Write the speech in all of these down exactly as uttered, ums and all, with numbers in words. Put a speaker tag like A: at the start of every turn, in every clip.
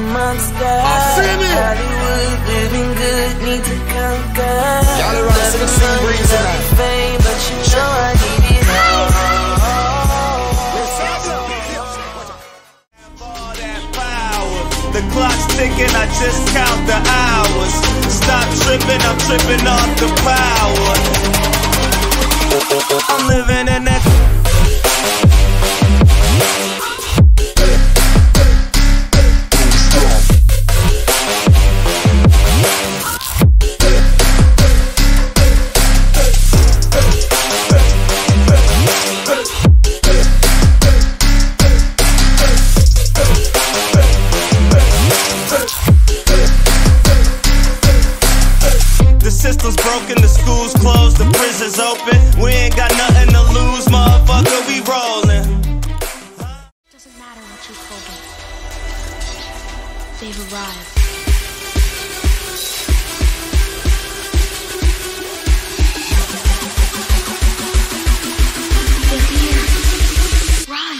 A: monster. Hollywood living good, need to conquer.
B: Y'all around to the sea breeze tonight.
A: Fame, but you know I need it all.
C: The clock's ticking, I just count the hours. Stop tripping, I'm tripping off the power. I'm living in that. The system's broken, the school's closed, the prison's open. We ain't got nothing to lose, motherfucker, we rollin'.
D: Doesn't matter what you told them. They've arrived. They're here. Run.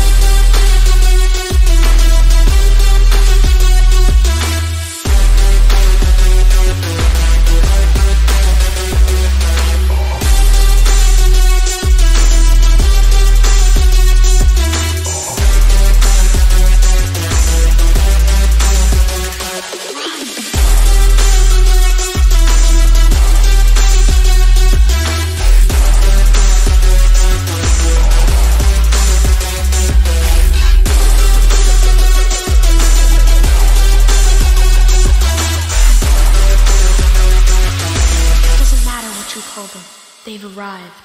D: They've arrived.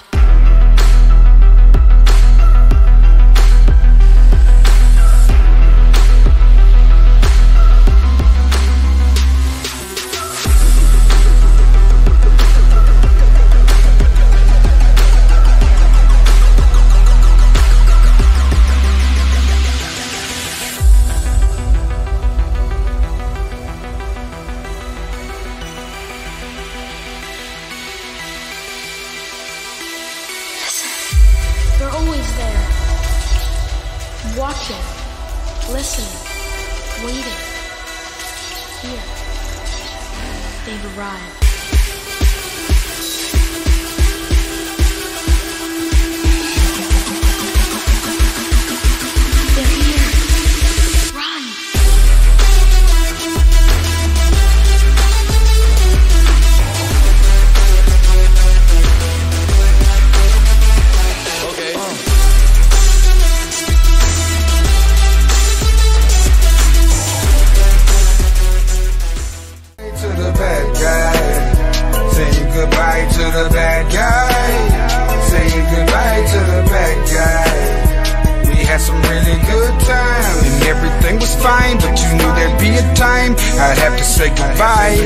D: They're always there, watching, listening, waiting. Here, they've arrived. They're here. Run.
E: Goodbye to the bad guy. Saying goodbye to the bad guy. We had some really good times and everything was fine, but you knew there'd be a time I'd have to say goodbye.